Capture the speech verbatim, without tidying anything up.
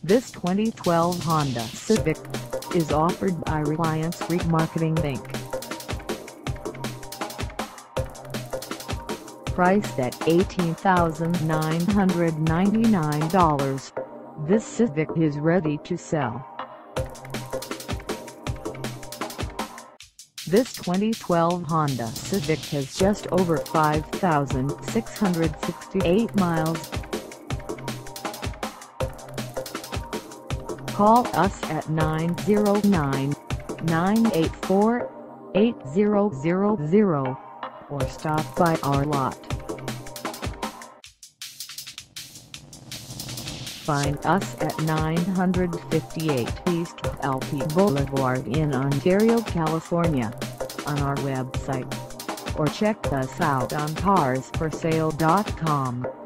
This twenty twelve Honda Civic is offered by Reliance Remarketing Incorporated. Priced at eighteen thousand nine hundred ninety-nine dollars, this Civic is ready to sell. This twenty twelve Honda Civic has just over five thousand six hundred sixty-eight miles. Call us at nine zero nine, nine eight four, eight zero zero zero or stop by our lot. Find us at nine fifty-eight East L P Boulevard in Ontario, California, on our website, or check us out on cars for sale dot com.